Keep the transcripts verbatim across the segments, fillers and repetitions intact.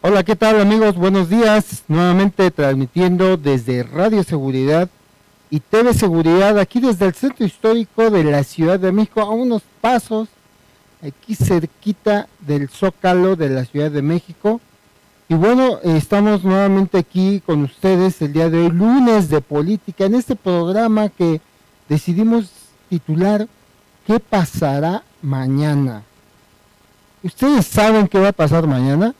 Hola, ¿qué tal amigos? Buenos días. Nuevamente transmitiendo desde Radio Seguridad y T V Seguridad, aquí desde el Centro Histórico de la Ciudad de México, a unos pasos, aquí cerquita del Zócalo de la Ciudad de México. Y bueno, estamos nuevamente aquí con ustedes el día de hoy, lunes de política, en este programa que decidimos titular ¿Qué pasará mañana? ¿Ustedes saben qué va a pasar mañana?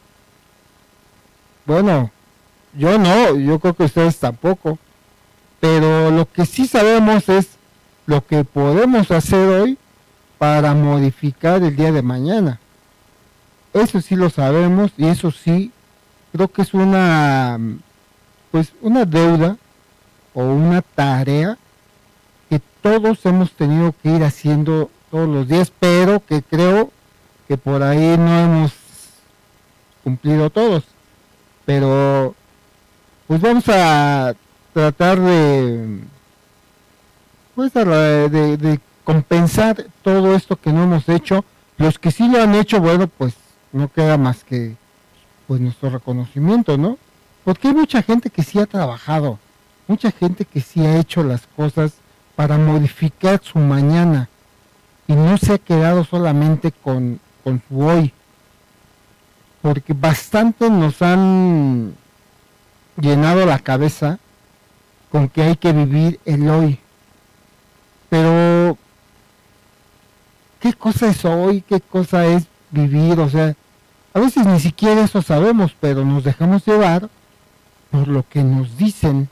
Bueno, yo no, yo creo que ustedes tampoco, pero lo que sí sabemos es lo que podemos hacer hoy para modificar el día de mañana. Eso sí lo sabemos y eso sí creo que es una, pues una deuda o una tarea que todos hemos tenido que ir haciendo todos los días, pero que creo que por ahí no hemos cumplido todos. Pero pues vamos a tratar de pues de, de, de compensar todo esto que no hemos hecho. Los que sí lo han hecho, bueno, pues no queda más que pues nuestro reconocimiento, ¿no? Porque hay mucha gente que sí ha trabajado, mucha gente que sí ha hecho las cosas para modificar su mañana y no se ha quedado solamente con, con su hoy. Porque bastante nos han llenado la cabeza con que hay que vivir el hoy. Pero, ¿qué cosa es hoy? ¿Qué cosa es vivir? O sea, a veces ni siquiera eso sabemos, pero nos dejamos llevar por lo que nos dicen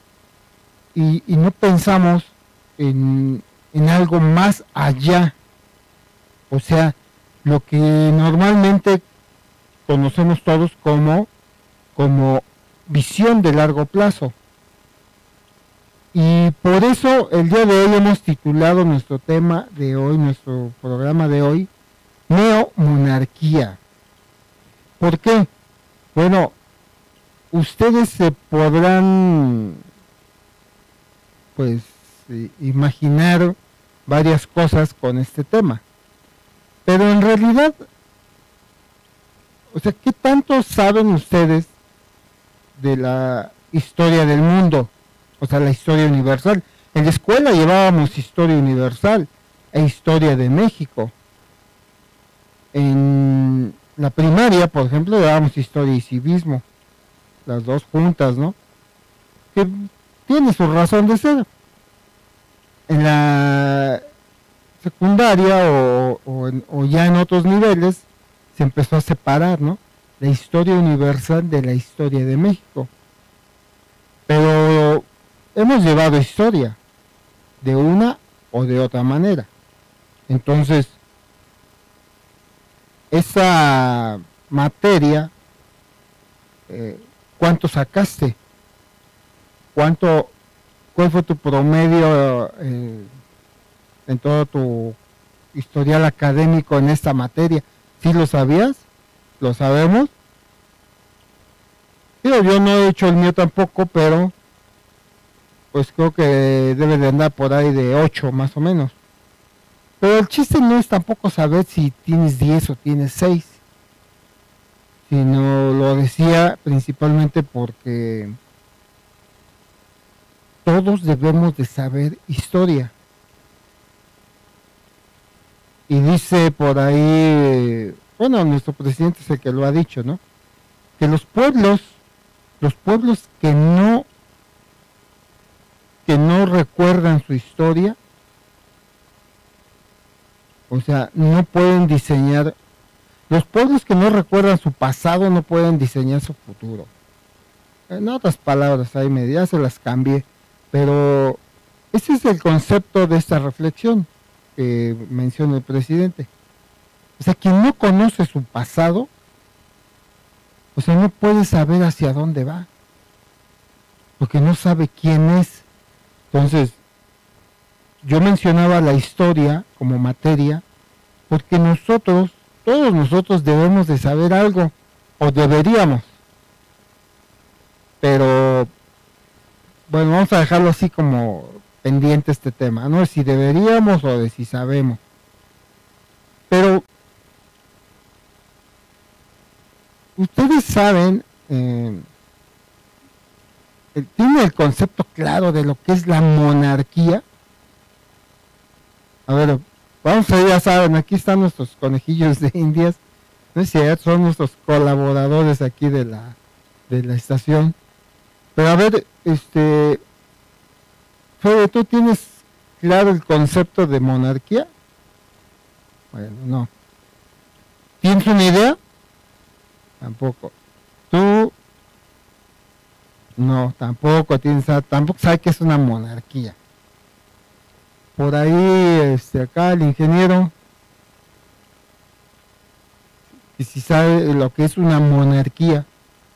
y, y no pensamos en, en algo más allá. O sea, lo que normalmente conocemos todos como, como visión de largo plazo. Y por eso el día de hoy hemos titulado nuestro tema de hoy, nuestro programa de hoy, Neomonarquía. ¿Por qué? Bueno, ustedes se podrán pues imaginar varias cosas con este tema, pero en realidad, o sea, ¿qué tanto saben ustedes de la historia del mundo? O sea, la historia universal. En la escuela llevábamos historia universal e historia de México. En la primaria, por ejemplo, llevábamos historia y civismo, las dos juntas, ¿no? Que tiene su razón de ser. En la secundaria o, o, en, o ya en otros niveles se empezó a separar, ¿no? La historia universal de la historia de México. Pero hemos llevado historia de una o de otra manera. Entonces, esa materia, eh, ¿cuánto sacaste? ¿Cuánto, cuál fue tu promedio eh, en todo tu historial académico en esta materia? ¿Sí lo sabías? ¿Lo sabemos? Digo, yo no he hecho el mío tampoco, pero pues creo que debe de andar por ahí de ocho más o menos. Pero el chiste no es tampoco saber si tienes diez o tienes seis, sino lo decía principalmente porque todos debemos de saber historia. Y dice por ahí, bueno, nuestro presidente es el que lo ha dicho, ¿no? Que los pueblos, los pueblos que no, que no recuerdan su historia, o sea, no pueden diseñar, los pueblos que no recuerdan su pasado no pueden diseñar su futuro. En otras palabras, ahí me ya se las cambié, pero ese es el concepto de esta reflexión que menciona el presidente. O sea, quien no conoce su pasado, o sea, no puede saber hacia dónde va, porque no sabe quién es. Entonces, yo mencionaba la historia como materia, porque nosotros, todos nosotros debemos de saber algo, o deberíamos. Pero, bueno, vamos a dejarlo así como pendiente este tema, no de si deberíamos o de si sabemos. Pero ustedes saben, eh, el- tiene el concepto claro de lo que es la monarquía. A ver, vamos a ir, ya saben, aquí están nuestros conejillos de indias, no es cierto, son nuestros colaboradores aquí de la, de la estación. Pero a ver, este, Fede, ¿tú tienes claro el concepto de monarquía? Bueno, no. ¿Tienes una idea? Tampoco. ¿Tú? No, tampoco tienes, tampoco sabes que es una monarquía. Por ahí, este, acá el ingeniero, y si sabe lo que es una monarquía.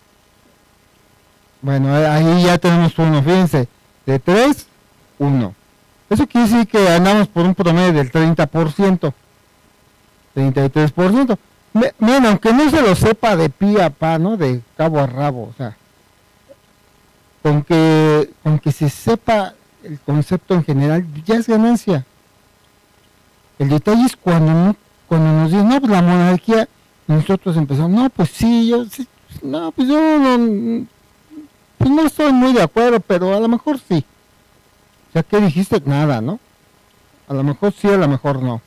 Bueno, ahí ya tenemos uno, fíjense, de tres, uno. Eso quiere decir que andamos por un promedio del treinta por ciento, treinta y tres por ciento. Miren, aunque no se lo sepa de pie a pa, ¿no? De cabo a rabo, o sea, con que, con que se sepa el concepto en general, ya es ganancia. El detalle es cuando, no, cuando nos dicen, no, pues la monarquía, nosotros empezamos, no, pues sí, yo, sí, no, pues yo no, pues no estoy muy de acuerdo, pero a lo mejor sí. O sea, ¿qué dijiste? Nada, ¿no? A lo mejor sí, a lo mejor no.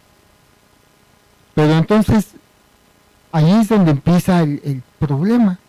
Pero entonces, ahí es donde empieza el, el problema.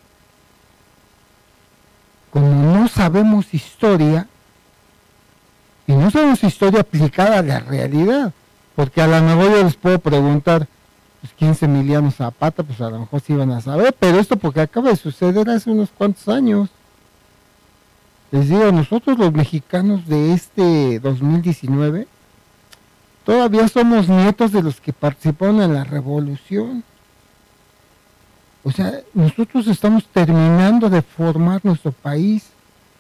Como no sabemos historia, y no sabemos historia aplicada a la realidad, porque a lo mejor yo les puedo preguntar, pues quién es Emiliano Zapata, pues a lo mejor sí van a saber, pero esto porque acaba de suceder hace unos cuantos años. Les digo, nosotros los mexicanos de este dos mil diecinueve, todavía somos nietos de los que participaron en la revolución. O sea, nosotros estamos terminando de formar nuestro país.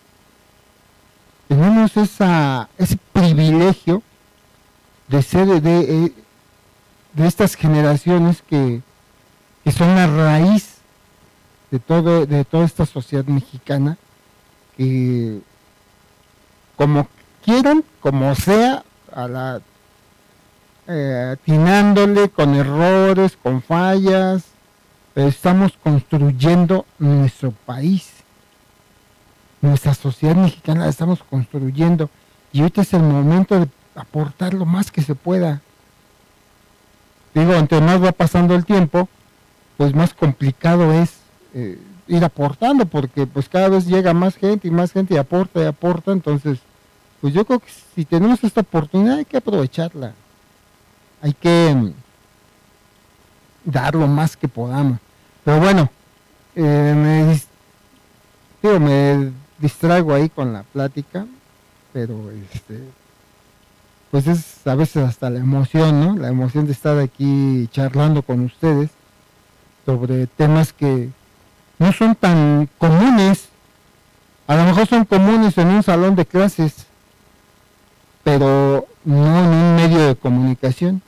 Tenemos esa, ese privilegio de ser de, de, de estas generaciones que, que son la raíz de, todo, de toda esta sociedad mexicana, que como quieran, como sea, a la, eh, atinándole con errores, con fallas, pero estamos construyendo nuestro país, nuestra sociedad mexicana la estamos construyendo, y ahorita es el momento de aportar lo más que se pueda. Digo, entre más va pasando el tiempo, pues más complicado es eh, ir aportando, porque pues cada vez llega más gente y más gente y aporta y aporta. Entonces, pues yo creo que si tenemos esta oportunidad hay que aprovecharla, hay que um, dar lo más que podamos. Pero bueno, eh, me, digo, me distraigo ahí con la plática, pero este pues es a veces hasta la emoción, ¿no? La emoción de estar aquí charlando con ustedes sobre temas que no son tan comunes. A lo mejor son comunes en un salón de clases, pero no en un medio de comunicación.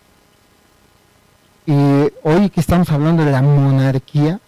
Y hoy que estamos hablando de la monarquía,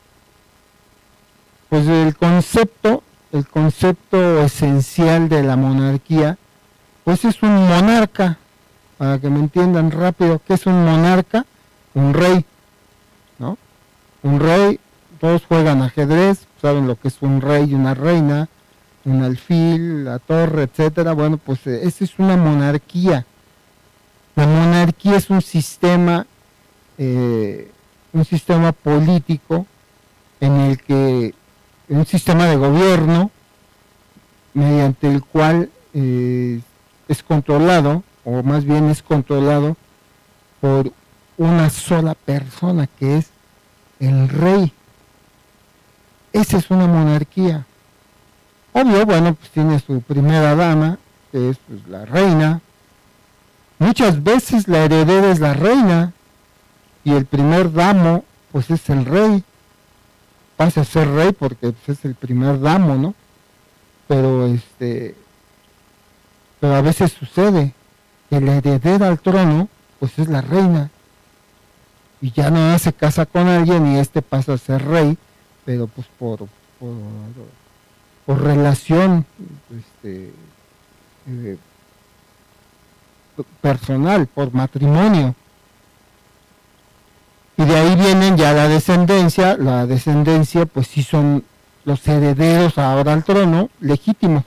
pues el concepto, el concepto esencial de la monarquía, pues es un monarca, para que me entiendan rápido, ¿qué es un monarca? Un rey, ¿no? Un rey, todos juegan ajedrez, saben lo que es un rey y una reina, un alfil, la torre, etcétera. Bueno, pues eh, esa es una monarquía. La monarquía es un sistema, eh, un sistema político en el que, un sistema de gobierno mediante el cual eh, es controlado, o más bien es controlado por una sola persona, que es el rey. Esa es una monarquía. Obvio, bueno, pues tiene su primera dama, que es pues, la reina. Muchas veces la heredera es la reina y el primer damo, pues es el rey. Pasa a ser rey porque pues, es el primer damo, ¿no? Pero este, pero a veces sucede que la heredera al trono, pues es la reina. Y ya no se casa con alguien y este pasa a ser rey, pero pues por, por, por relación este, eh, personal, por matrimonio. Y de ahí vienen ya la descendencia, la descendencia pues sí son los herederos ahora al trono legítimos.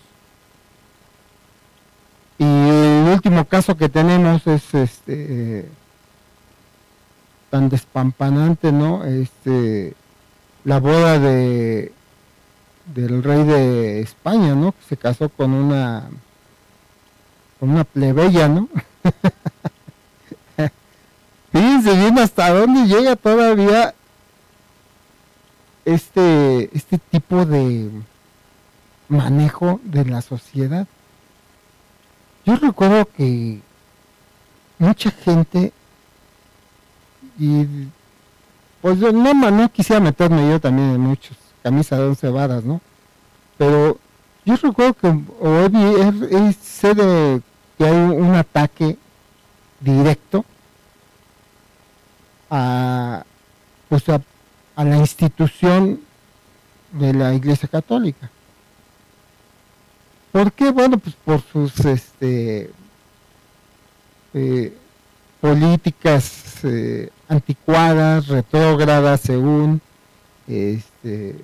Y el último caso que tenemos es este tan despampanante, ¿no? Este la boda de del rey de España, ¿no? Que se casó con una con una plebeya, ¿no? Fíjense bien hasta dónde llega todavía este este tipo de manejo de la sociedad. Yo recuerdo que mucha gente, y pues yo no, no quisiera meterme yo también en muchos camisas de once varas, ¿no? Pero yo recuerdo que hoy sé de que hay un ataque directo a pues a, a la institución de la Iglesia Católica. ¿Por qué? Bueno, pues por sus este eh, políticas eh, anticuadas, retrógradas, según este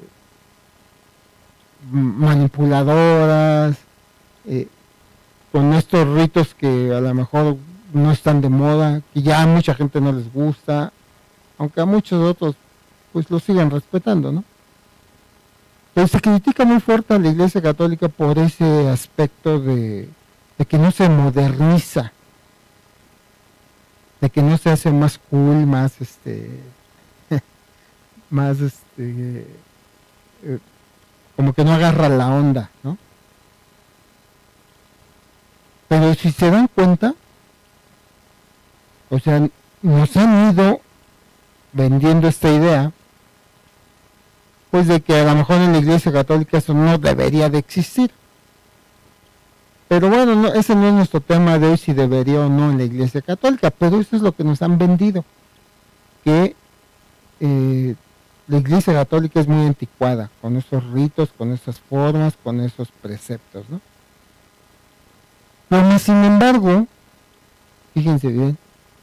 manipuladoras, eh, con estos ritos que a lo mejor no están de moda, que ya a mucha gente no les gusta, aunque a muchos otros pues lo sigan respetando, ¿no? Pero se critica muy fuerte a la Iglesia Católica por ese aspecto de, de que no se moderniza, de que no se hace más cool, más este, más este, eh, como que no agarra la onda, ¿no? Pero si se dan cuenta, o sea, nos han ido vendiendo esta idea, pues de que a lo mejor en la Iglesia Católica eso no debería de existir. Pero bueno, no, ese no es nuestro tema de hoy, si debería o no en la Iglesia Católica, pero eso es lo que nos han vendido, que eh, la Iglesia Católica es muy anticuada, con esos ritos, con esas formas, con esos preceptos, ¿no? Pero sin embargo, fíjense bien,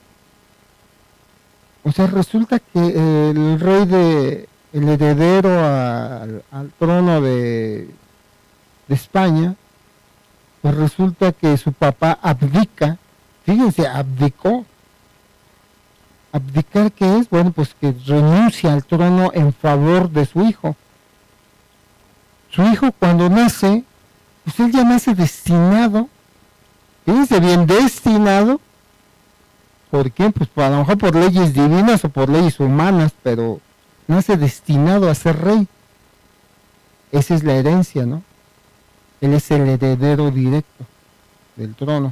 o sea, resulta que el rey de, el heredero a, al, al trono de, de España, pues resulta que su papá abdica, fíjense, abdicó. ¿Abdicar qué es? Bueno, pues que renuncia al trono en favor de su hijo. Su hijo cuando nace, pues él ya nace destinado, fíjense bien, destinado. ¿Por qué? Pues a lo mejor por leyes divinas o por leyes humanas, pero nace destinado a ser rey. Esa es la herencia, ¿no? Él es el heredero directo del trono.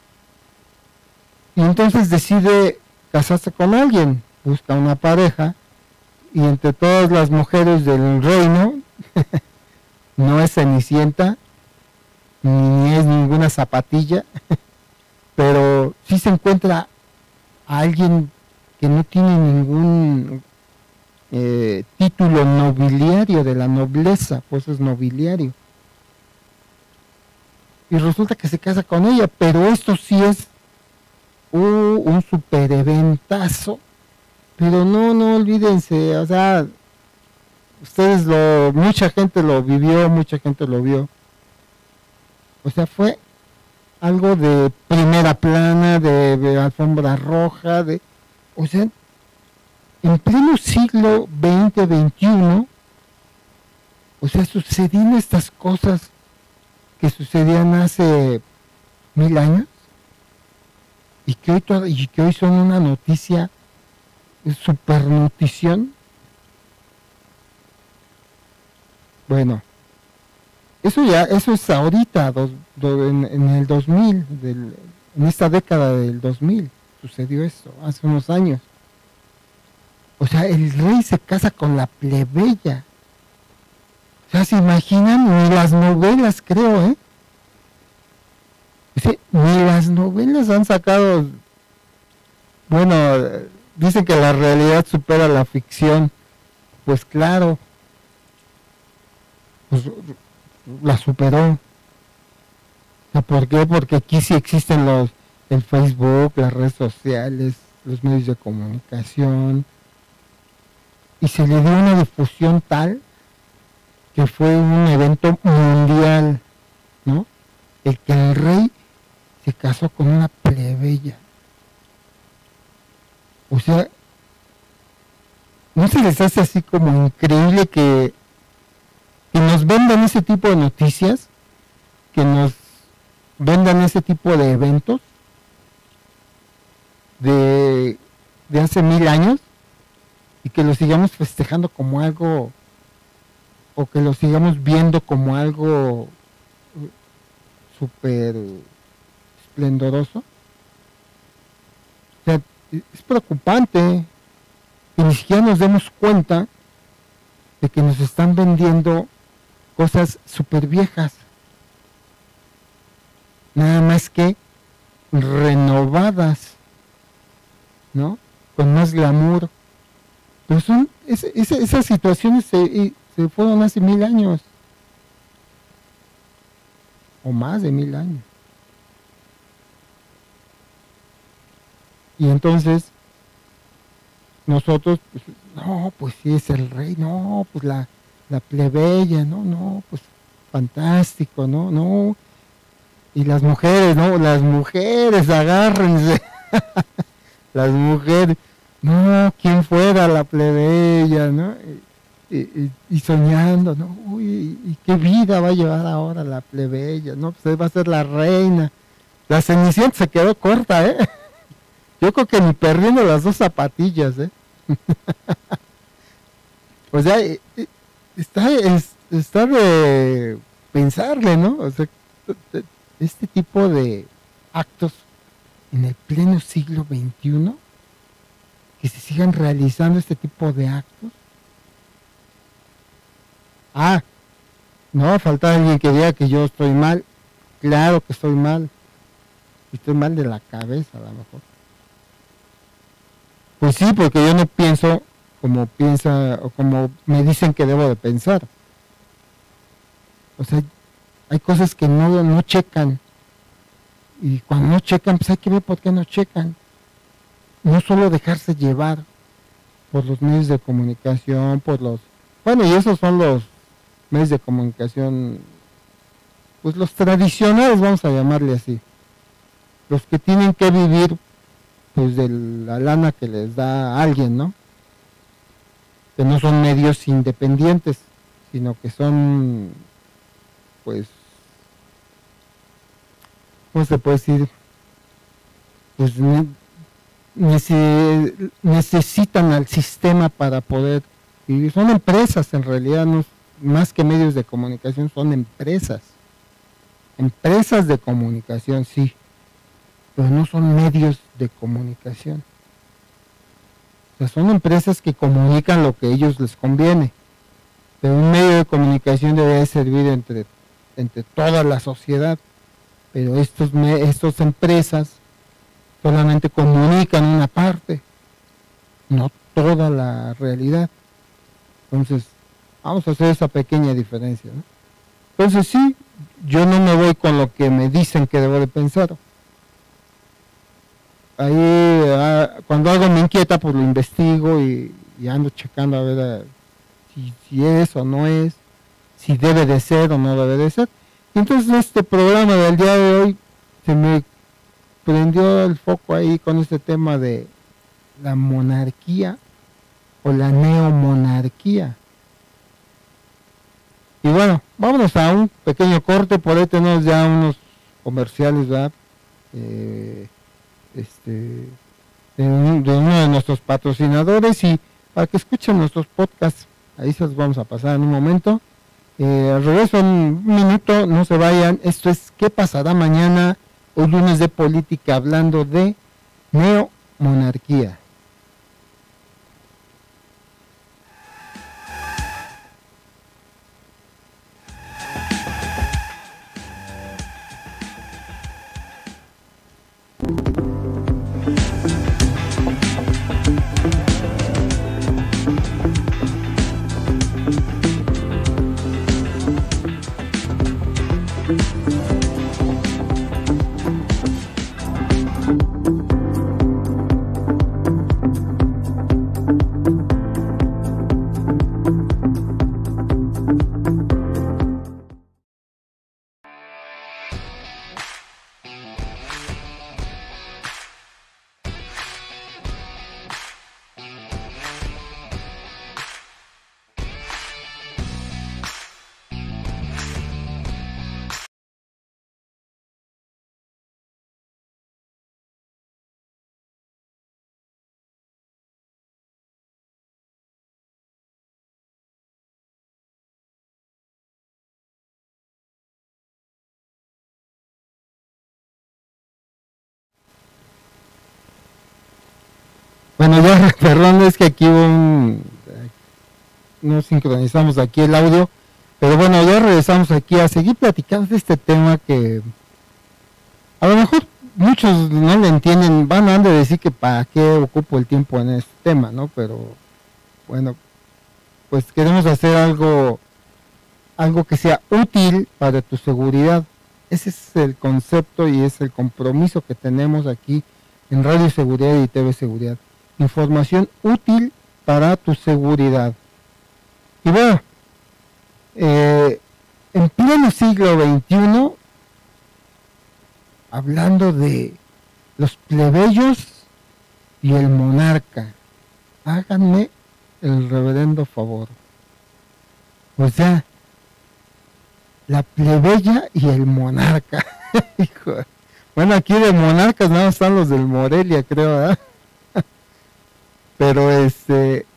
Y entonces decide casarse con alguien, busca una pareja, y entre todas las mujeres del reino, no es Cenicienta, ni es ninguna zapatilla, pero sí se encuentra a alguien que no tiene ningún eh, título nobiliario de la nobleza, pues es nobiliario. Y resulta que se casa con ella, pero esto sí es uh, un super eventazo. Pero no, no olvídense, o sea, ustedes lo, mucha gente lo vivió, mucha gente lo vio. O sea, fue algo de primera plana, de, de alfombra roja, de, o sea, en pleno siglo veinte, veintiuno, o sea, sucedían estas cosas que sucedían hace mil años y que hoy, to- y que hoy son una noticia, super notición. Bueno, eso ya, eso es ahorita, dos, do, en, en el dos mil, del, en esta década del dos mil, sucedió esto, hace unos años. O sea, el rey se casa con la plebeya. O sea, ¿se imaginan? Ni las novelas, creo, ¿eh? Sí, ni las novelas han sacado. Bueno, dicen que la realidad supera la ficción. Pues claro, pues la superó. ¿Por qué? Porque aquí sí existen los, el Facebook, las redes sociales, los medios de comunicación. y se le dio una difusión tal que fue un evento mundial, ¿no? El que el rey se casó con una plebeya. O sea, ¿no se les hace así como increíble que, que nos vendan ese tipo de noticias? Que nos vendan ese tipo de eventos de, de hace mil años y que lo sigamos festejando como algo, o que lo sigamos viendo como algo súper esplendoroso. O sea, es preocupante que ni siquiera nos demos cuenta de que nos están vendiendo cosas súper viejas, nada más que renovadas, ¿no? Con más glamour. Pero son, es, es, esas situaciones se, se fueron hace mil años, o más de mil años. Y entonces nosotros, pues, no, pues sí es el rey, no, pues la, la plebeya, no, no, pues fantástico, no, no. Y las mujeres, no, las mujeres, agárrense. Las mujeres, no, quién fuera la plebeya, ¿no? Y, y, y soñando, ¿no? Uy, ¿y qué vida va a llevar ahora la plebeya? No, pues va a ser la reina. La Cenicienta se quedó corta, ¿eh? Yo creo que ni perdiendo las dos zapatillas, ¿eh? O sea, está, es, está de pensarle, ¿no? O sea, este tipo de actos en el pleno siglo veintiuno, que se sigan realizando este tipo de actos. Ah, no, falta alguien que diga que yo estoy mal. Claro que estoy mal. Estoy mal de la cabeza, a lo mejor. Pues sí, porque yo no pienso como piensa o como me dicen que debo de pensar. O sea, hay cosas que no, no checan. Y cuando no checan, pues hay que ver por qué no checan. No solo dejarse llevar por los medios de comunicación, por los... Bueno, y esos son los medios de comunicación, pues los tradicionales, vamos a llamarle así. Los que tienen que vivir, pues, de la lana que les da alguien, ¿no? Que no son medios independientes, sino que son, pues, ¿cómo se puede decir? Pues nece- necesitan al sistema para poder vivir. Son empresas, en realidad, no, más que medios de comunicación, son empresas. Empresas de comunicación, sí, pero no son medios de comunicación. O sea, son empresas que comunican lo que a ellos les conviene, pero un medio de comunicación debe servir entre, entre toda la sociedad. Pero estos estas empresas solamente comunican una parte, no toda la realidad. Entonces, vamos a hacer esa pequeña diferencia, ¿no? Entonces sí, yo no me voy con lo que me dicen que debo de pensar. Ahí, ah, cuando algo me inquieta, pues lo investigo y, y ando checando a ver a, si, si es o no es, si debe de ser o no debe de ser. Y entonces este programa del día de hoy se me prendió el foco ahí con este tema de la monarquía o la neomonarquía. Y bueno, vámonos a un pequeño corte, por ahí tenemos ya unos comerciales, ¿verdad? Eh, este, de, un, de uno de nuestros patrocinadores, y para que escuchen nuestros podcasts, ahí se los vamos a pasar en un momento. Eh, al regreso en un minuto, no se vayan. Esto es ¿Qué pasará mañana? Hoy lunes de política, hablando de neomonarquía. Bueno, ya, perdón, es que aquí un, no sincronizamos aquí el audio, pero bueno, ya regresamos aquí a seguir platicando de este tema que a lo mejor muchos no le entienden, van a decir que para qué ocupo el tiempo en este tema, ¿no? Pero bueno, pues queremos hacer algo, algo que sea útil para tu seguridad. Ese es el concepto y es el compromiso que tenemos aquí en Radio Seguridad y T V Seguridad. Información útil para tu seguridad. Y bueno, eh, en pleno siglo veintiuno, hablando de los plebeyos y el monarca, háganme el reverendo favor. O sea, la plebeya y el monarca. Bueno, aquí de monarcas nada más están los del Morelia, creo, ¿verdad? Pero este,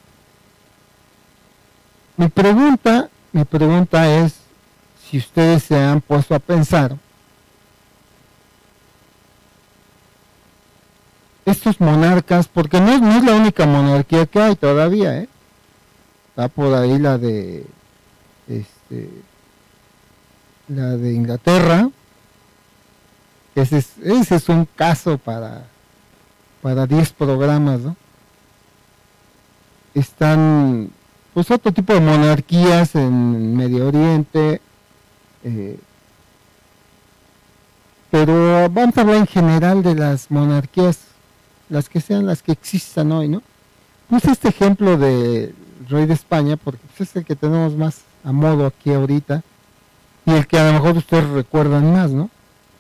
mi pregunta, mi pregunta es, si ustedes se han puesto a pensar, estos monarcas, porque no, no es la única monarquía que hay todavía, ¿eh? Está por ahí la de, este, la de Inglaterra. Ese es, ese es un caso para para diez programas, ¿no? Están pues otro tipo de monarquías en Medio Oriente, eh, pero vamos a hablar en general de las monarquías, las que sean las que existan hoy, ¿no? Puse este ejemplo de rey de España porque pues, es el que tenemos más a modo aquí ahorita y el que a lo mejor ustedes recuerdan más, ¿no?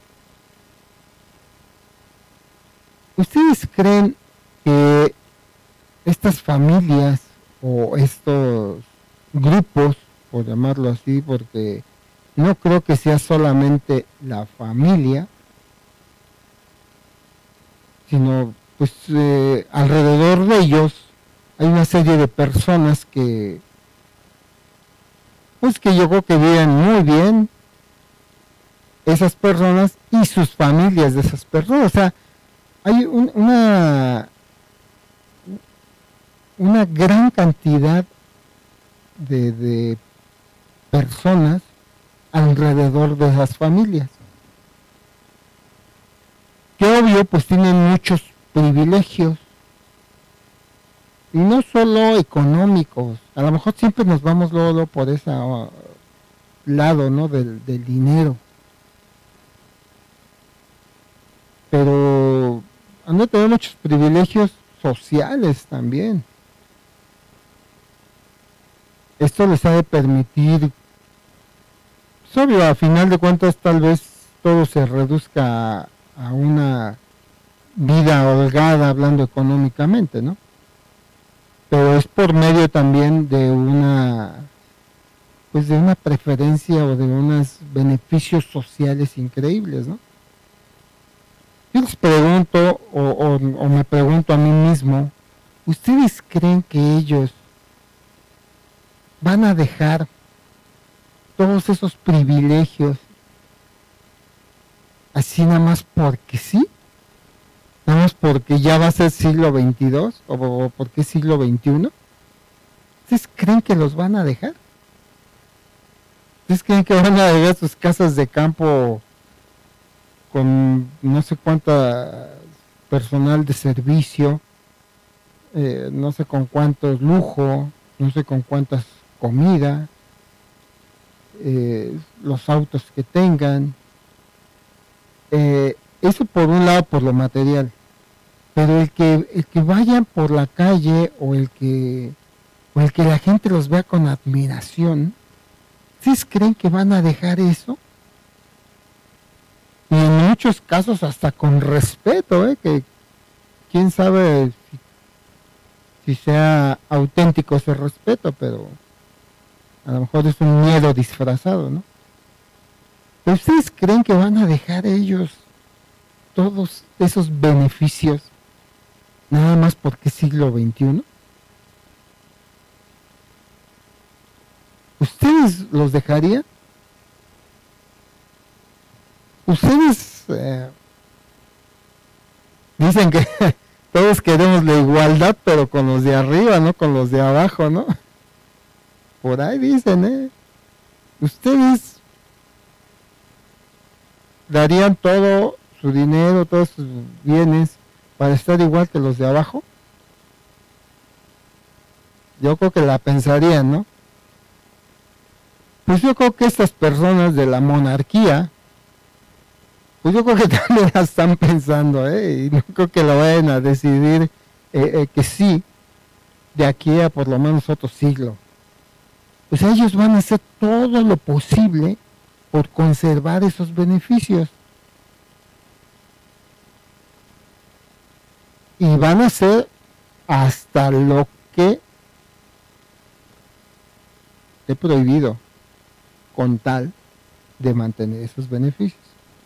¿Ustedes creen que estas familias o estos grupos, por llamarlo así, porque no creo que sea solamente la familia, sino pues eh, alrededor de ellos hay una serie de personas que pues que yo creo que viven muy bien esas personas y sus familias de esas personas? O sea, hay un, una una gran cantidad de, de personas alrededor de esas familias, que obvio pues tienen muchos privilegios y no solo económicos. A lo mejor siempre nos vamos luego, luego por ese uh, lado, ¿no? del, del dinero, pero han de tener muchos privilegios sociales también. Esto les ha de permitir, pues obvio, a final de cuentas tal vez todo se reduzca a, a una vida holgada hablando económicamente, ¿no? Pero es por medio también de una, pues de una preferencia o de unos beneficios sociales increíbles, ¿no? Yo les pregunto, o, o, o me pregunto a mí mismo, ¿ustedes creen que ellos van a dejar todos esos privilegios así nada más porque sí? Nada más porque ya va a ser siglo veintidós o, o porque es siglo veintiuno. ¿Ustedes creen que los van a dejar? ¿Ustedes creen que van a dejar sus casas de campo con no sé cuánta personal de servicio, eh, no sé con cuántos lujo, no sé con cuántas comida, eh, los autos que tengan, eh, eso por un lado por lo material, pero el que el que vayan por la calle o el que o el que la gente los vea con admiración, ¿ustedes creen que van a dejar eso? Y en muchos casos hasta con respeto, ¿eh? Que quién sabe si, si sea auténtico ese respeto, pero a lo mejor es un miedo disfrazado, ¿no? ¿Pero ustedes creen que van a dejar ellos todos esos beneficios nada más porque es siglo veintiuno? ¿Ustedes los dejarían? Ustedes eh, dicen que todos queremos la igualdad igualdad, pero con los de arriba, no con los de abajo, ¿no? Por ahí dicen, ¿eh? Ustedes darían todo su dinero, todos sus bienes para estar igual que los de abajo. Yo creo que la pensarían, ¿no? Pues yo creo que estas personas de la monarquía, pues yo creo que también la están pensando, ¿eh? Y no creo que lo vayan a decidir eh, eh, que sí, de aquí a por lo menos otro siglo. Pues ellos van a hacer todo lo posible por conservar esos beneficios. Y van a hacer hasta lo que he prohibido con tal de mantener esos beneficios.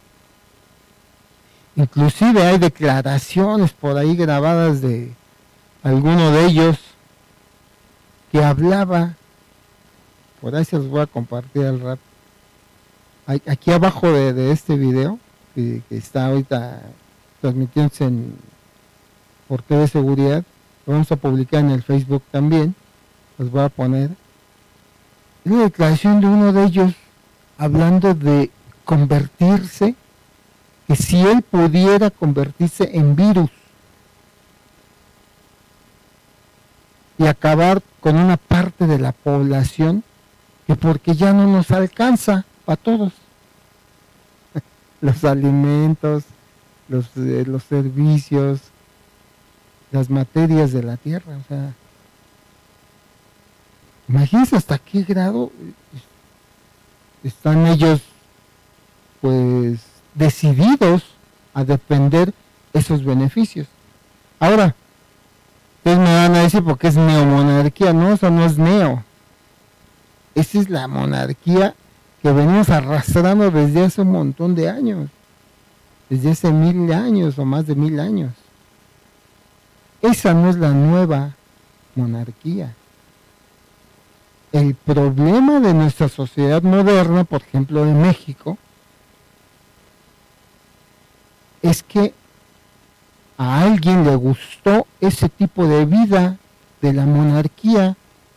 Inclusive hay declaraciones por ahí grabadas de alguno de ellos que hablaba, por ahí se los voy a compartir al rato, aquí abajo de, de este video que, que está ahorita transmitiéndose en por T V Seguridad, lo vamos a publicar en el Facebook también, los voy a poner. Es la declaración de uno de ellos hablando de convertirse, que si él pudiera convertirse en virus y acabar con una parte de la población, que porque ya no nos alcanza a todos los alimentos, los, eh, los servicios, las materias de la tierra. O sea, imagínense hasta qué grado están ellos pues decididos a defender esos beneficios. Ahora, ustedes me van a decir porque es neomonarquía. No, eso no es neo. Esa es la monarquía que venimos arrastrando desde hace un montón de años, desde hace mil años o más de mil años. Esa no es la nueva monarquía. El problema de nuestra sociedad moderna, por ejemplo de México, es que a alguien le gustó ese tipo de vida de la monarquía.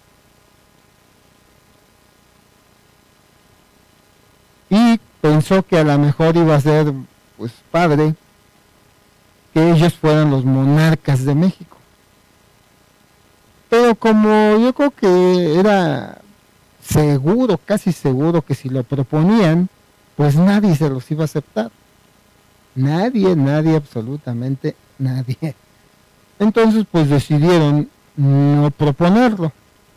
Y pensó que a lo mejor iba a ser pues padre que ellos fueran los monarcas de México. Pero como yo creo que era seguro, casi seguro que si lo proponían, pues nadie se los iba a aceptar. Nadie, nadie, absolutamente nadie. Entonces pues decidieron no proponerlo.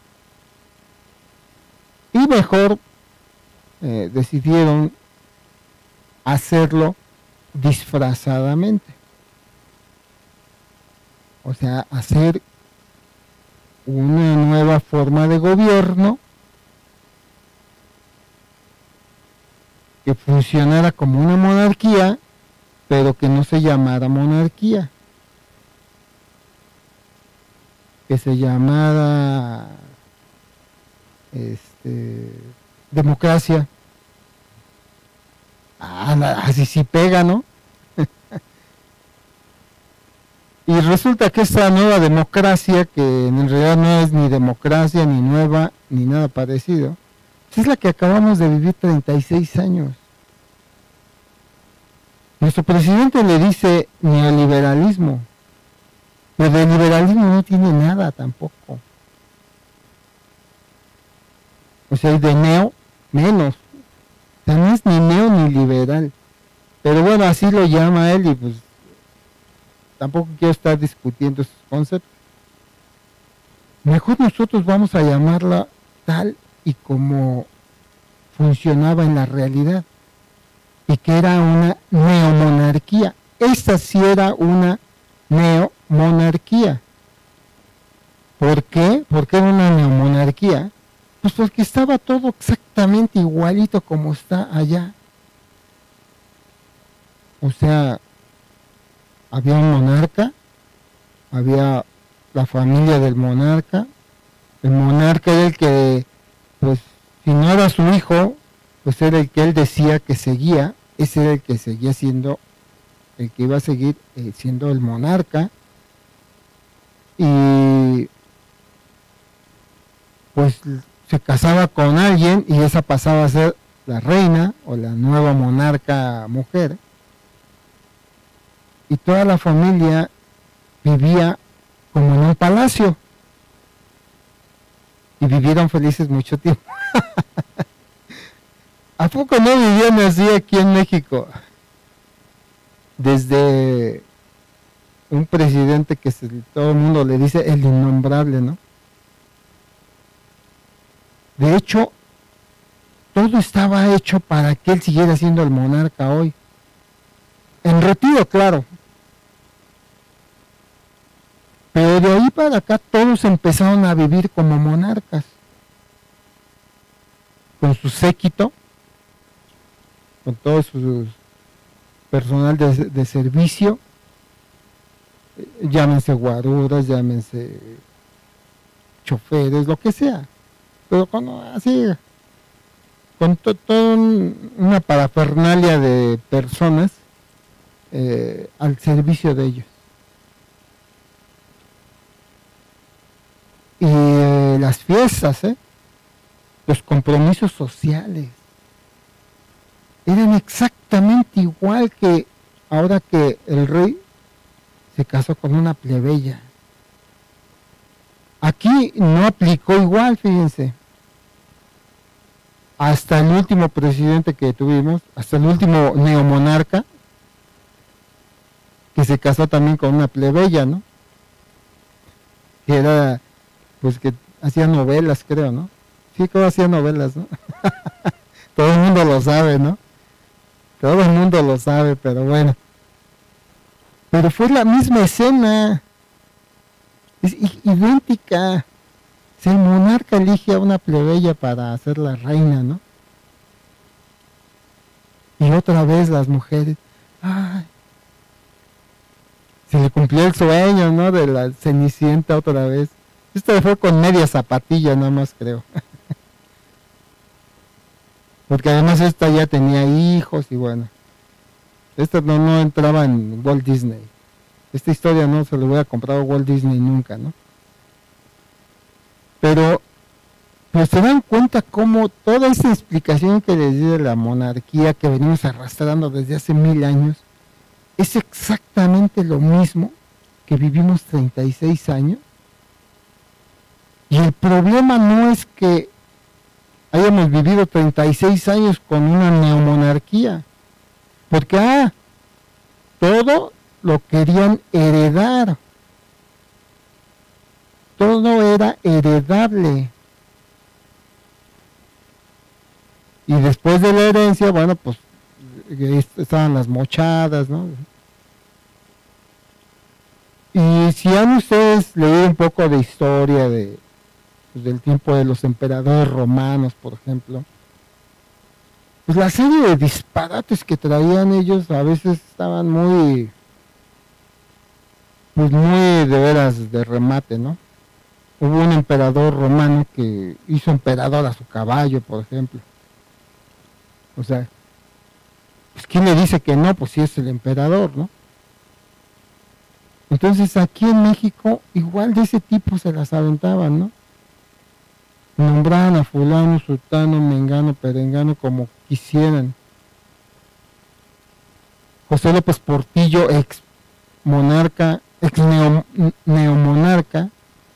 Y mejor eh, decidieron hacerlo disfrazadamente. O sea, hacer una nueva forma de gobierno que funcionara como una monarquía, pero que no se llamara monarquía, que se llamara este, democracia. Ah, así sí pega, ¿no? Y resulta que esta nueva democracia, que en realidad no es ni democracia, ni nueva, ni nada parecido, es la que acabamos de vivir treinta y seis años. Nuestro presidente le dice neoliberalismo, pero de liberalismo no tiene nada tampoco. O sea, y de neo, menos. O sea, no es ni neo ni liberal. Pero bueno, así lo llama él y pues tampoco quiero estar discutiendo esos conceptos. Mejor nosotros vamos a llamarla tal y como funcionaba en la realidad, y que era una neomonarquía. Esta sí era una neomonarquía. ¿Por qué? ¿Por qué era una neomonarquía? Pues porque estaba todo exactamente igualito como está allá. O sea, había un monarca, había la familia del monarca, el monarca era el que, pues, si no era su hijo, pues era el que él decía que seguía, ese era el que seguía siendo, el que iba a seguir eh, siendo el monarca. y pues se casaba con alguien y esa pasaba a ser la reina o la nueva monarca mujer, y toda la familia vivía como en un palacio y vivieron felices mucho tiempo. ¿A poco no vivían así aquí en México? Desde un presidente que se, todo el mundo le dice el innombrable, ¿no? De hecho, todo estaba hecho para que él siguiera siendo el monarca hoy. En retiro, claro. Pero de ahí para acá todos empezaron a vivir como monarcas. Con su séquito, con todo su personal de, de servicio, llámense guaruras, llámense choferes, lo que sea, pero con así, con toda to, un, una parafernalia de personas eh, al servicio de ellos. Y eh, las fiestas, ¿eh? Los compromisos sociales, eran exactamente igual que ahora que el rey se casó con una plebeya. Aquí no aplicó igual, fíjense. Hasta el último presidente que tuvimos, hasta el último neomonarca, que se casó también con una plebeya, ¿no? Que era, pues que hacía novelas, creo, ¿no? Sí, creo que hacía novelas, ¿no? Todo el mundo lo sabe, ¿no? Todo el mundo lo sabe, pero bueno. Pero fue la misma escena. Es idéntica. Si el monarca elige a una plebeya para ser la reina, ¿no? Y otra vez las mujeres, ay, se le cumplió el sueño, ¿no? De la Cenicienta otra vez. Esto fue con media zapatilla nada más, creo. Porque además esta ya tenía hijos y bueno. Esta no, no entraba en Walt Disney. Esta historia no se lo hubiera comprado a Walt Disney nunca, ¿no? Pero pues se dan cuenta cómo toda esta explicación que les di de la monarquía que venimos arrastrando desde hace mil años es exactamente lo mismo que vivimos treinta y seis años. Y el problema no es que hayamos vivido treinta y seis años con una neomonarquía, porque ah, todo lo querían heredar, todo era heredable, y después de la herencia, bueno, pues estaban las mochadas, ¿no? Y si han ustedes leído un poco de historia de pues, del tiempo de los emperadores romanos, por ejemplo, pues la serie de disparates que traían ellos a veces estaban muy, pues muy de veras de remate, ¿no? Hubo un emperador romano que hizo emperador a su caballo, por ejemplo. O sea, pues ¿quién le dice que no? Pues si es el emperador, ¿no? Entonces aquí en México igual de ese tipo se las aventaban, ¿no? Nombraban a fulano, sultano, mengano, perengano como quisieran. José López Portillo, ex monarca, ex neo, neomonarca,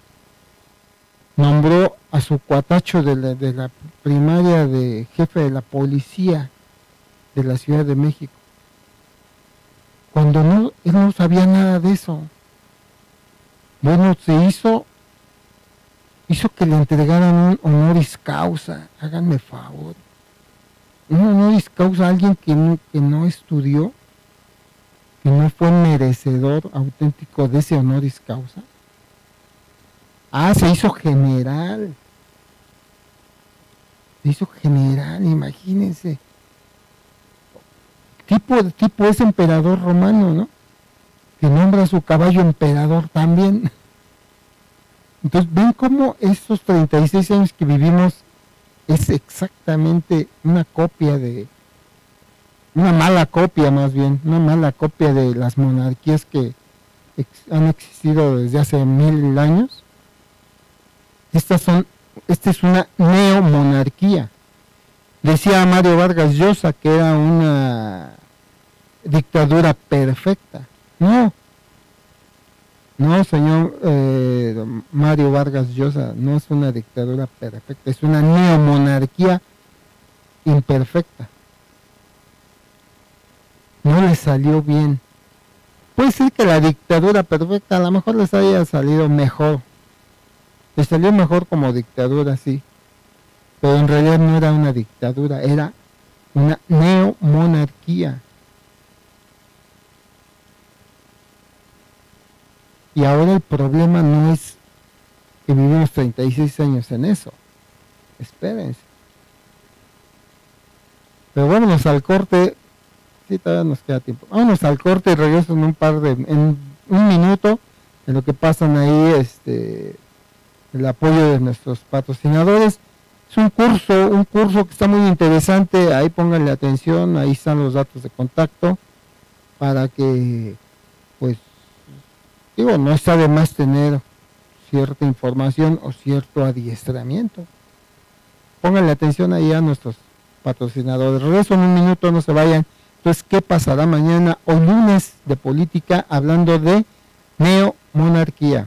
nombró a su cuatacho de la, de la primaria de jefe de la policía de la Ciudad de México, cuando no, él no sabía nada de eso. Bueno, se hizo hizo que le entregaran un honoris causa, háganme favor, un honoris causa a alguien que no, que no estudió, que no fue merecedor auténtico de ese honoris causa. Ah, se hizo general, se hizo general, imagínense, tipo, tipo ese emperador romano, ¿no? Que nombra a su caballo emperador también. Entonces, ven cómo estos treinta y seis años que vivimos es exactamente una copia de, una mala copia más bien, una mala copia de las monarquías que ex, han existido desde hace mil años. Estas son, esta es una neomonarquía. Decía Mario Vargas Llosa que era una dictadura perfecta. No, no, señor eh, Mario Vargas Llosa, no es una dictadura perfecta, es una neomonarquía imperfecta. No le salió bien. Puede ser que la dictadura perfecta a lo mejor les haya salido mejor. Les salió mejor como dictadura, sí. Pero en realidad no era una dictadura, era una neomonarquía. Y ahora el problema no es que vivimos treinta y seis años en eso. Espérense. Pero vámonos al corte. Sí, todavía nos queda tiempo. Vámonos al corte y regreso en un par de, en un minuto, en lo que pasan ahí, este, el apoyo de nuestros patrocinadores. Es un curso, un curso que está muy interesante. Ahí pónganle atención, ahí están los datos de contacto para que, pues, digo, no está de más tener cierta información o cierto adiestramiento. Pónganle atención ahí a nuestros patrocinadores. Regreso en un minuto, no se vayan. Entonces, ¿qué pasará mañana o lunes de política hablando de neomonarquía?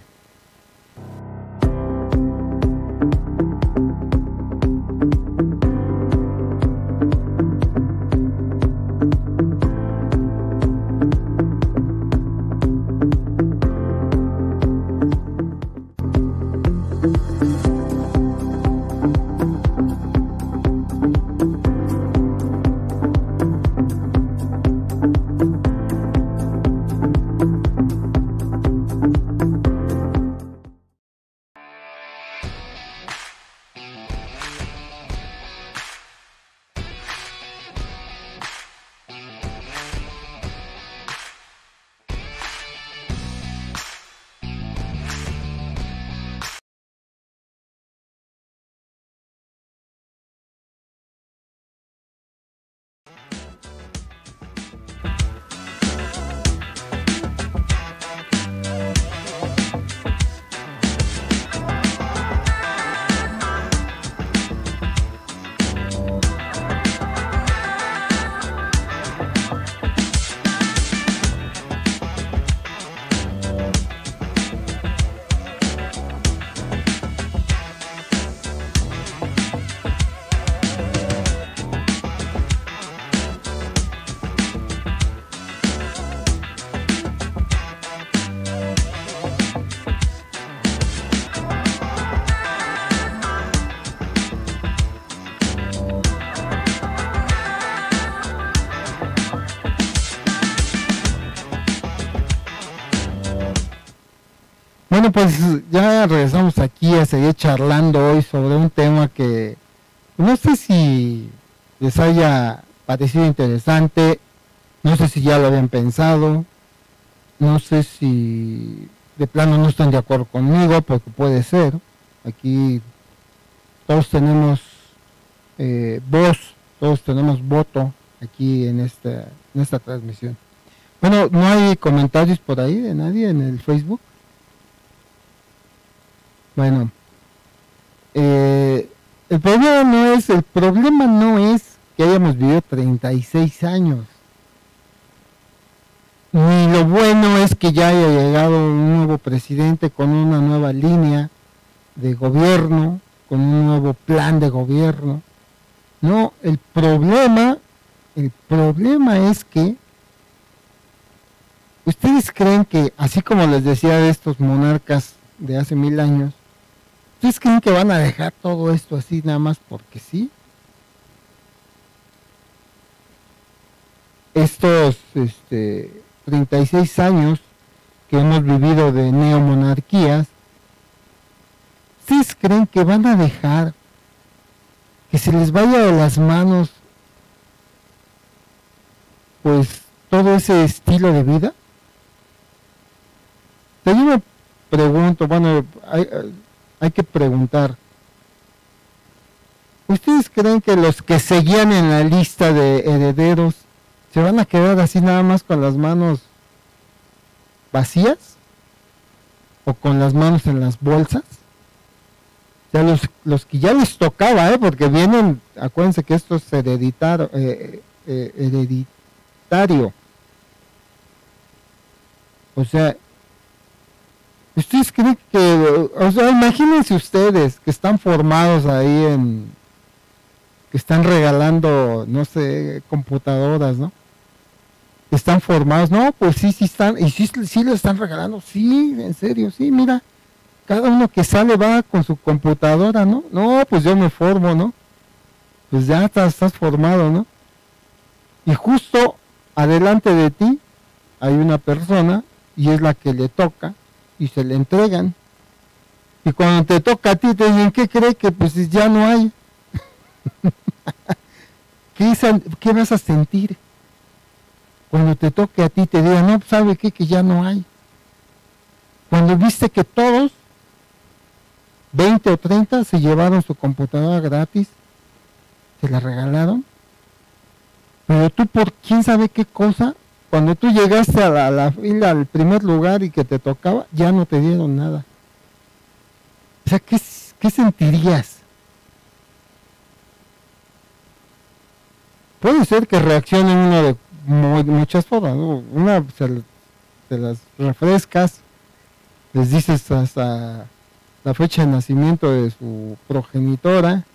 Bueno, pues ya regresamos aquí a seguir charlando hoy sobre un tema que no sé si les haya parecido interesante, no sé si ya lo habían pensado, no sé si de plano no están de acuerdo conmigo, porque puede ser. Aquí todos tenemos eh, voz, todos tenemos voto aquí en esta, en esta transmisión. Bueno, ¿no hay comentarios por ahí de nadie en el Facebook? Bueno, eh, el problema no es, el problema no es que hayamos vivido treinta y seis años. Ni lo bueno es que ya haya llegado un nuevo presidente con una nueva línea de gobierno, con un nuevo plan de gobierno. No, el problema, el problema es que ustedes creen que, así como les decía de estos monarcas de hace mil años, ¿ustedes creen que van a dejar todo esto así nada más porque sí? Estos este, treinta y seis años que hemos vivido de neomonarquías, ¿ustedes creen que van a dejar que se les vaya de las manos pues todo ese estilo de vida? Yo me pregunto, bueno, hay, hay que preguntar, ¿ustedes creen que los que seguían en la lista de herederos se van a quedar así nada más con las manos vacías? o con las manos en las bolsas. O sea, los, los que ya les tocaba, ¿eh? Porque vienen, acuérdense que esto es hereditario, eh, eh, hereditario. O sea, ¿ustedes creen que, o sea, imagínense ustedes que están formados ahí en, que están regalando, no sé, computadoras, ¿no? Que están formados, no, pues sí, sí están, y sí, sí lo están regalando, sí, en serio, sí, mira, cada uno que sale va con su computadora, ¿no? No, pues yo me formo, ¿no? Pues ya estás, estás formado, ¿no? Y justo adelante de ti hay una persona y es la que le toca y se le entregan. Y cuando te toca a ti te dicen, ¿qué cree? Que pues ya no hay. ¿Qué, ¿Qué vas a sentir? Cuando te toque a ti te digan, no, ¿sabe qué? Que ya no hay. Cuando viste que todos, veinte o treinta, se llevaron su computadora gratis, se la regalaron, pero tú por quién sabe qué cosa, cuando tú llegaste a la, a la fila, al primer lugar y que te tocaba, ya no te dieron nada. O sea, ¿qué, qué sentirías? Puede ser que reaccione uno de muy, muchas formas, ¿no? Una, se, se las refrescas, les dices hasta la fecha de nacimiento de su progenitora,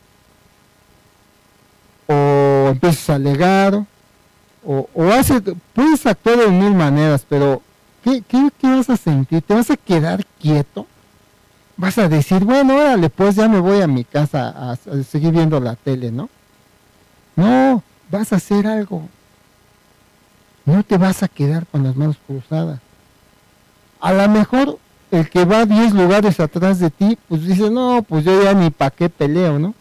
o empiezas a alegar, o, o hace, puedes actuar de mil maneras, pero ¿qué, qué, ¿qué vas a sentir? ¿Te vas a quedar quieto? ¿Vas a decir, bueno, órale, pues ya me voy a mi casa a, a seguir viendo la tele, ¿no? No, vas a hacer algo. No te vas a quedar con las manos cruzadas. A lo mejor el que va diez lugares atrás de ti, pues dice, no, pues yo ya ni pa' qué peleo, ¿no?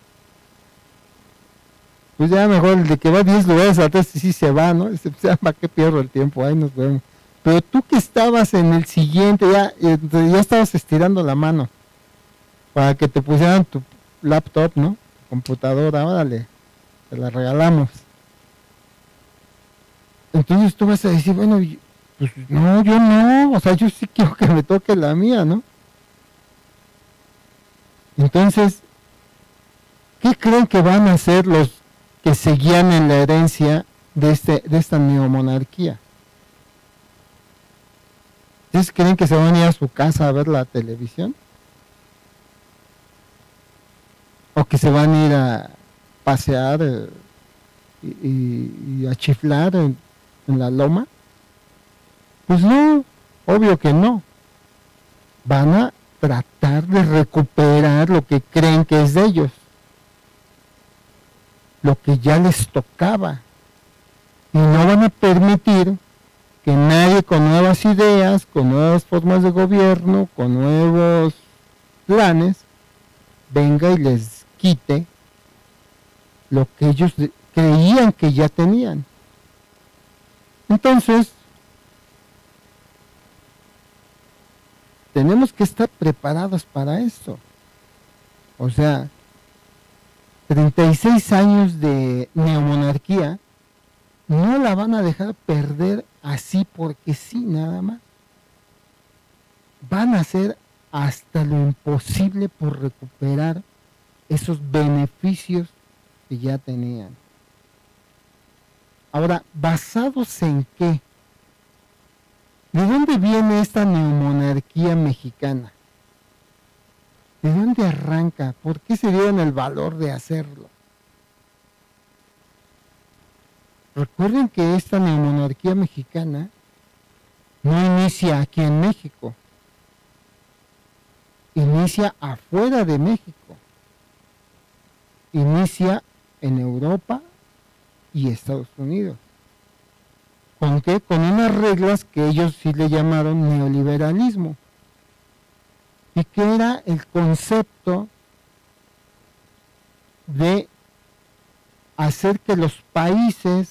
Pues ya mejor el de que va diez lugares atrás sí se va, ¿no? Dice, pues ya pa' qué pierdo el tiempo, ahí nos vemos. Pero tú que estabas en el siguiente, ya, ya estabas estirando la mano para que te pusieran tu laptop, ¿no? Computadora, órale, te la regalamos. Entonces tú vas a decir, bueno, pues no, yo no, o sea, yo sí quiero que me toque la mía, ¿no? Entonces, ¿qué creen que van a hacer los que seguían en la herencia de, este, de esta neomonarquía? ¿Ustedes creen que se van a ir a su casa a ver la televisión? ¿O que se van a ir a pasear eh, y, y, y a chiflar en, en la loma? Pues no, obvio que no. Van a tratar de recuperar lo que creen que es de ellos, lo que ya les tocaba, y no van a permitir que nadie con nuevas ideas, con nuevas formas de gobierno, con nuevos planes, venga y les quite lo que ellos creían que ya tenían. Entonces, tenemos que estar preparados para esto. O sea, treinta y seis años de neomonarquía no la van a dejar perder así porque sí, nada más. Van a hacer hasta lo imposible por recuperar esos beneficios que ya tenían. Ahora, ¿basados en qué? ¿De dónde viene esta neomonarquía mexicana? ¿De dónde arranca? ¿Por qué se dieron el valor de hacerlo? Recuerden que esta neomonarquía mexicana no inicia aquí en México, inicia afuera de México, inicia en Europa y Estados Unidos. ¿Con qué? Con unas reglas que ellos sí le llamaron neoliberalismo. Y que era el concepto de hacer que los países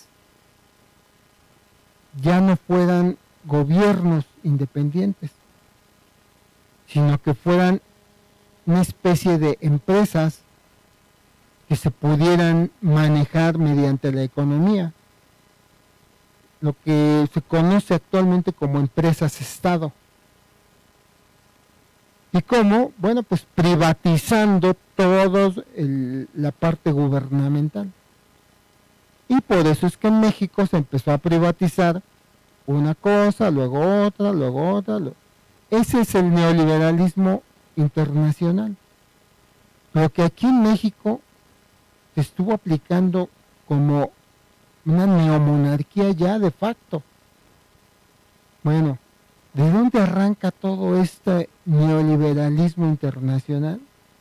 ya no fueran gobiernos independientes, sino que fueran una especie de empresas que se pudieran manejar mediante la economía, lo que se conoce actualmente como empresas-estado. ¿Y cómo? Bueno, pues privatizando toda la parte gubernamental. Y por eso es que en México se empezó a privatizar una cosa, luego otra, luego otra. Luego... Ese es el neoliberalismo internacional. Pero que aquí en México se estuvo aplicando como una neomonarquía ya de facto. Bueno, ¿de dónde arranca todo este neoliberalismo internacional?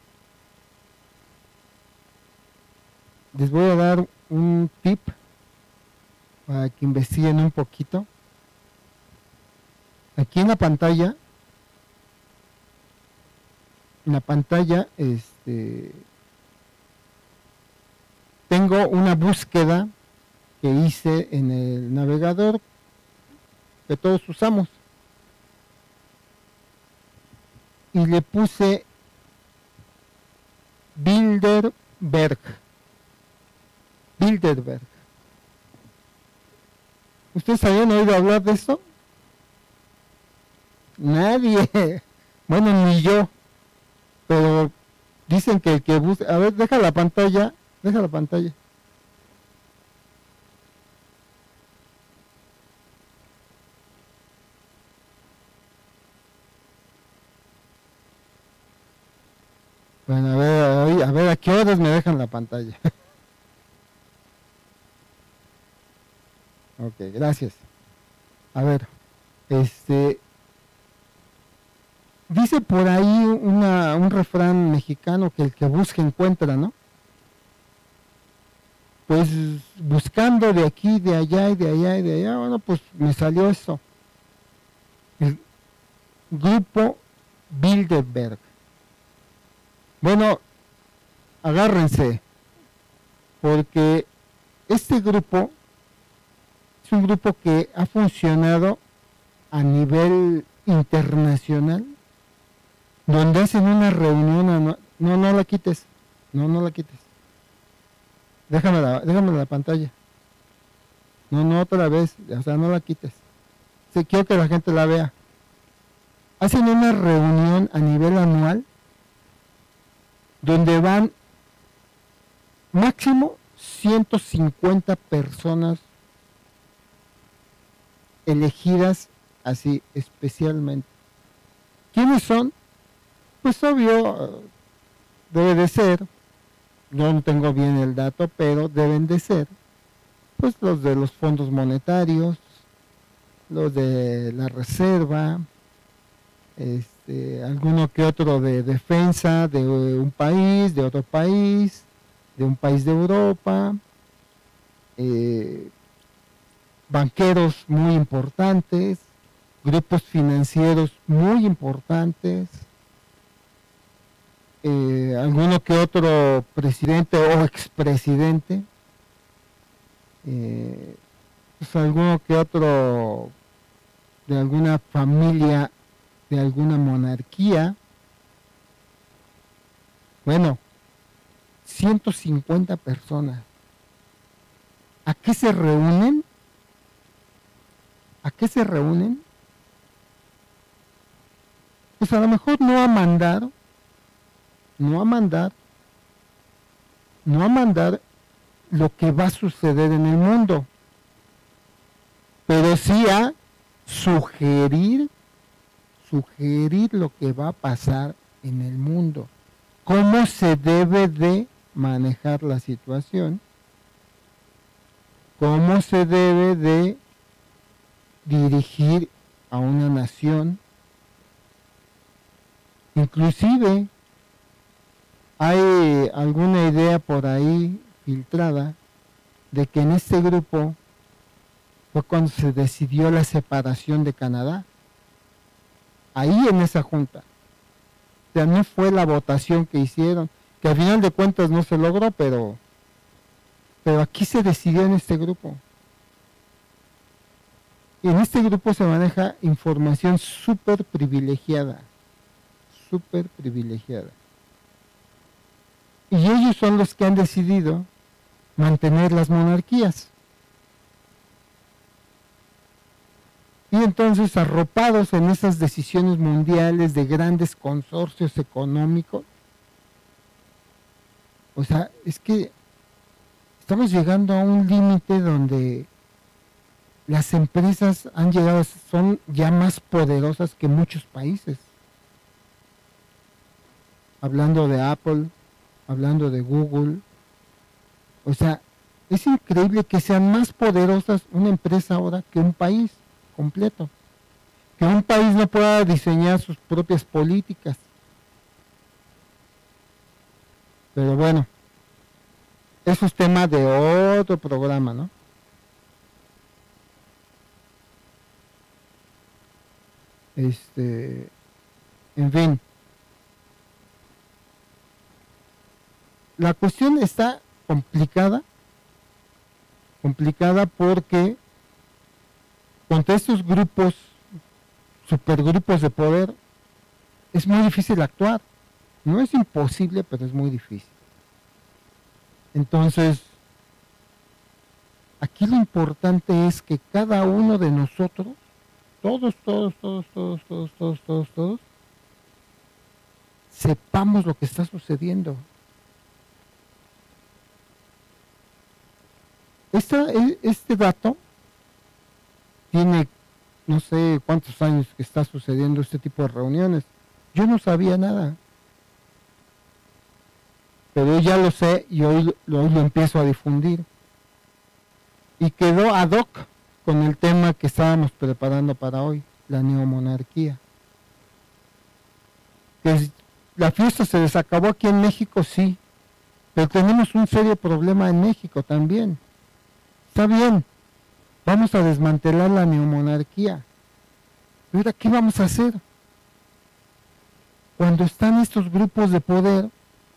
Les voy a dar un tip para que investiguen un poquito. Aquí en la pantalla, en la pantalla, este, tengo una búsqueda que hice en el navegador que todos usamos. Y le puse Bilderberg. Bilderberg. ¿Ustedes habían oído hablar de esto? Nadie. Bueno, ni yo. Pero dicen que el que busca... A ver, deja la pantalla. Deja la pantalla. Bueno, a ver, a ver a qué horas me dejan la pantalla. Ok, gracias. A ver, este... Dice por ahí una, un refrán mexicano que el que busca encuentra, ¿no? Pues buscando de aquí, de allá y de allá y de allá, bueno, pues me salió eso. El grupo Bilderberg. Bueno, agárrense, porque este grupo es un grupo que ha funcionado a nivel internacional, donde hacen una reunión, no, no, no la quites, no, no la quites. Déjame la, déjame la pantalla. No, no, otra vez, o sea, no la quites. Sí, quiero que la gente la vea. Hacen una reunión a nivel anual donde van máximo ciento cincuenta personas elegidas así especialmente. ¿Quiénes son? Pues obvio, debe de ser, yo no tengo bien el dato, pero deben de ser, pues los de los fondos monetarios, los de la reserva, este, alguno que otro de defensa de un país, de otro país, de un país de Europa, eh, banqueros muy importantes, grupos financieros muy importantes, eh, alguno que otro presidente o expresidente, eh, pues alguno que otro de alguna familia, de alguna monarquía. Bueno, ciento cincuenta personas. ¿A qué se reúnen? ¿A qué se reúnen? Pues a lo mejor no a mandar, no a mandar, no a mandar lo que va a suceder en el mundo, pero sí a sugerir, sugerir lo que va a pasar en el mundo, cómo se debe de manejar la situación, cómo se debe de dirigir a una nación. Inclusive hay alguna idea por ahí filtrada de que en este grupo fue cuando se decidió la separación de Canadá. Ahí en esa junta. O sea, no fue la votación que hicieron, que al final de cuentas no se logró, pero, pero aquí se decidió en este grupo. Y en este grupo se maneja información súper privilegiada. Súper privilegiada. Y ellos son los que han decidido mantener las monarquías. Y entonces, arropados en esas decisiones mundiales de grandes consorcios económicos, o sea, es que estamos llegando a un límite donde las empresas han llegado, son ya más poderosas que muchos países. Hablando de Apple, hablando de Google, o sea, es increíble que sean más poderosas una empresa ahora que un país completo. Que un país no pueda diseñar sus propias políticas. Pero bueno, eso es tema de otro programa, ¿no? Este, en fin. La cuestión está complicada, complicada porque contra estos grupos, supergrupos de poder, es muy difícil actuar. No es imposible, pero es muy difícil. Entonces, aquí lo importante es que cada uno de nosotros, todos, todos, todos, todos, todos, todos, todos, todos, sepamos lo que está sucediendo. Esta, este dato tiene no sé cuántos años que está sucediendo este tipo de reuniones. Yo no sabía nada, pero ya lo sé y hoy, hoy lo empiezo a difundir. Y quedó ad hoc con el tema que estábamos preparando para hoy, la neomonarquía. Que la fiesta se les acabó aquí en México, sí, pero tenemos un serio problema en México también. Está bien, vamos a desmantelar la neomonarquía. Pero ¿qué vamos a hacer? Cuando están estos grupos de poder,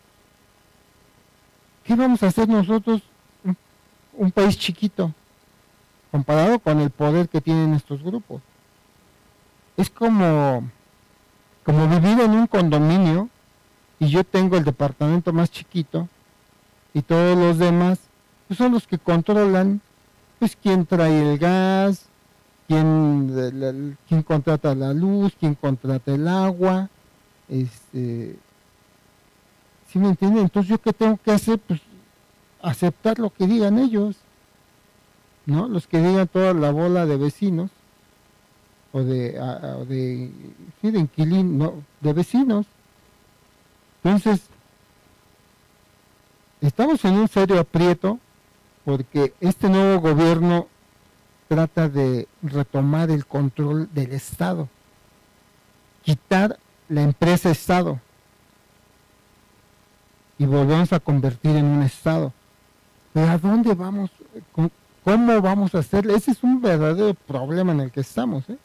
¿qué vamos a hacer nosotros, un, un país chiquito, comparado con el poder que tienen estos grupos? Es como, como vivir en un condominio y yo tengo el departamento más chiquito y todos los demás pues son los que controlan pues quién trae el gas, quién, quién contrata la luz, quién contrata el agua, este, ¿sí me entienden? Entonces yo qué tengo que hacer, pues aceptar lo que digan ellos, ¿no? Los que digan toda la bola de vecinos o de, a, o de, sí, de inquilinos, no, de vecinos. Entonces estamos en un serio aprieto porque este nuevo gobierno trata de retomar el control del Estado, quitar la empresa Estado y volvemos a convertir en un Estado. ¿Pero a dónde vamos? ¿Cómo vamos a hacerlo? Ese es un verdadero problema en el que estamos, ¿eh?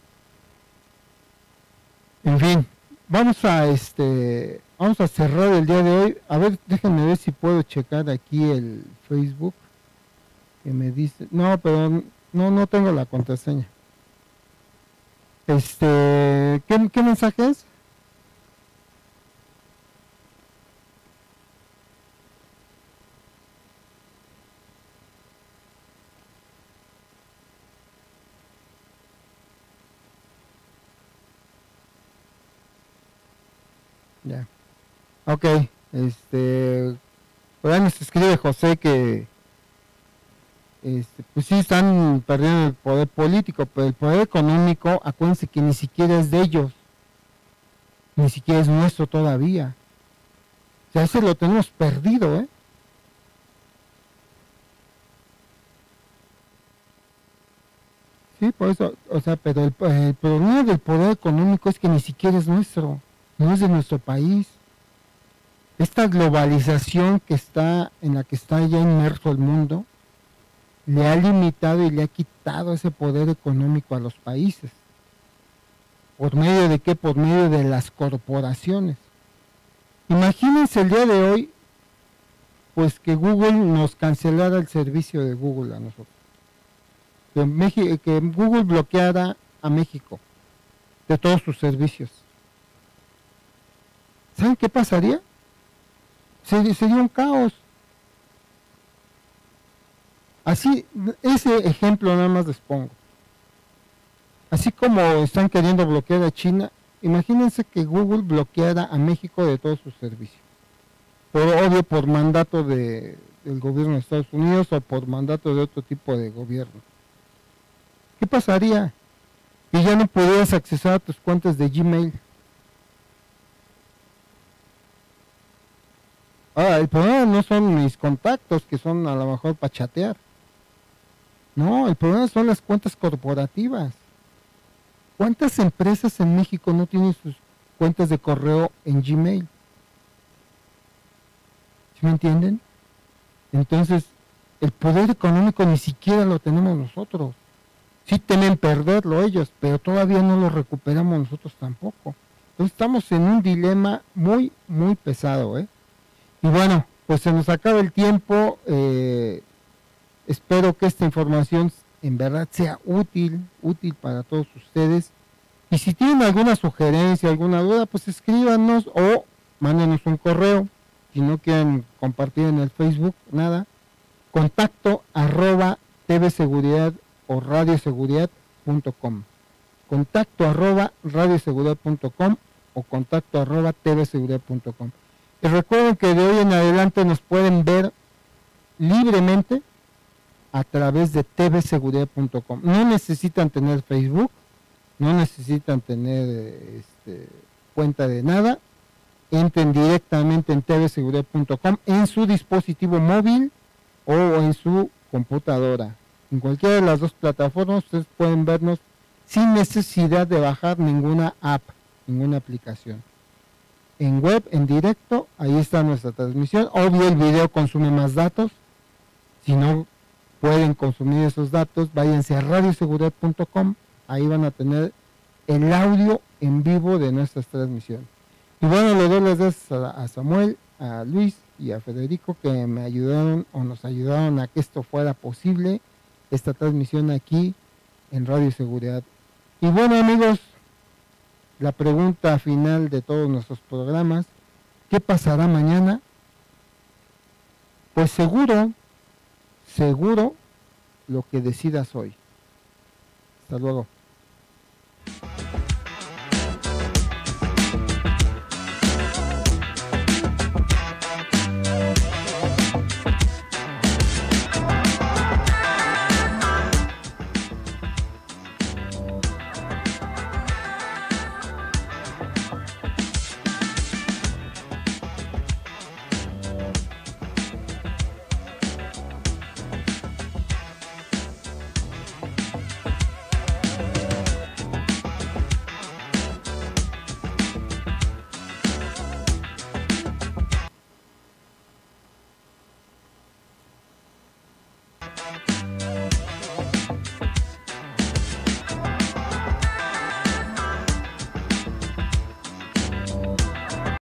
En fin, vamos a este, vamos a cerrar el día de hoy. A ver, déjenme ver si puedo checar aquí el Facebook. Que me dice, no, pero no, no tengo la contraseña. Este, ¿qué, qué mensaje es? Ya. Ok, este, por ahí nos escribe José que Este, pues sí están perdiendo el poder político, pero el poder económico, acuérdense que ni siquiera es de ellos, ni siquiera es nuestro todavía. O sea, ese lo tenemos perdido, ¿eh? Sí, por eso, o sea, pero el, el problema del poder económico es que ni siquiera es nuestro, no es de nuestro país. Esta globalización que está, en la que está ya inmerso el mundo, le ha limitado y le ha quitado ese poder económico a los países. ¿Por medio de qué? Por medio de las corporaciones. Imagínense el día de hoy, pues que Google nos cancelara el servicio de Google a nosotros. Que, México, que Google bloqueara a México de todos sus servicios. ¿Saben qué pasaría? Sería un caos. Así, ese ejemplo nada más les pongo. Así como están queriendo bloquear a China, imagínense que Google bloqueara a México de todos sus servicios. Por obvio, por mandato de, del gobierno de Estados Unidos o por mandato de otro tipo de gobierno. ¿Qué pasaría? Que ya no pudieras accesar a tus cuentas de Gmail. Ahora, el problema no son mis contactos, que son a lo mejor para chatear. No, el problema son las cuentas corporativas. ¿Cuántas empresas en México no tienen sus cuentas de correo en Gmail? ¿Sí me entienden? Entonces, el poder económico ni siquiera lo tenemos nosotros. Sí temen perderlo ellos, pero todavía no lo recuperamos nosotros tampoco. Entonces estamos en un dilema muy, muy pesado, ¿eh? Y bueno, pues se nos acaba el tiempo. Eh, espero que esta información en verdad sea útil, útil para todos ustedes. Y si tienen alguna sugerencia, alguna duda, pues escríbanos o mándenos un correo. Si no quieren compartir en el Facebook, nada. Contacto arroba tvseguridad o radioseguridad punto com. Contacto arroba radioseguridad punto com o contacto arroba tvseguridad punto com. Y recuerden que de hoy en adelante nos pueden ver libremente a través de tvseguridad punto com. No necesitan tener Facebook, no necesitan tener este, cuenta de nada. Entren directamente en tvseguridad punto com en su dispositivo móvil o en su computadora. En cualquiera de las dos plataformas ustedes pueden vernos sin necesidad de bajar ninguna app, ninguna aplicación. En web, en directo, ahí está nuestra transmisión. Obvio, el video consume más datos. Si no pueden consumir esos datos, váyanse a radioseguridad punto com. Ahí van a tener el audio en vivo de nuestras transmisiones. Y bueno, le doy las gracias a, a Samuel, a Luis y a Federico que me ayudaron o nos ayudaron a que esto fuera posible, esta transmisión aquí en Radio Seguridad. Y bueno, amigos, la pregunta final de todos nuestros programas, ¿qué pasará mañana? Pues seguro, seguro lo que decidas hoy. Hasta luego.